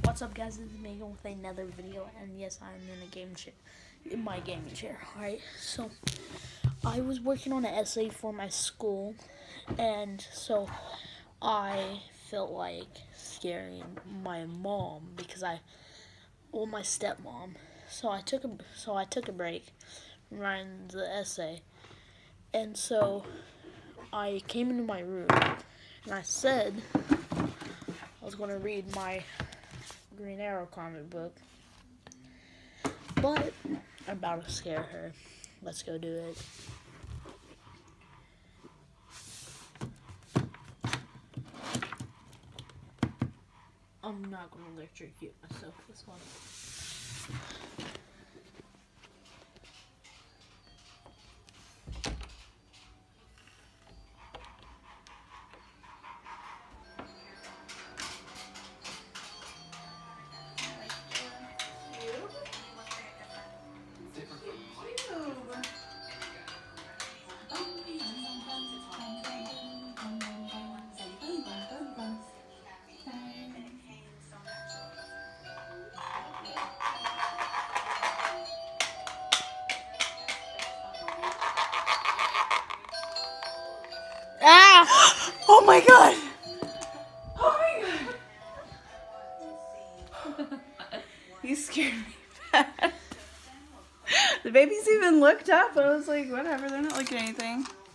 What's up, guys? This is Megan with another video, and yes, I'm in a game chair, in my gaming chair. Alright, so I was working on an essay for my school, and so I felt like scaring my mom because my stepmom. So I took a break from writing the essay, and so I came into my room and I said I was going to read my Green Arrow comic book, but I'm about to scare her. Let's go do it. I'm not going to electrocute myself this one. Ah! Oh my god! Oh my god! You scared me bad. The babies even looked up. I was like, whatever, they're not looking at anything.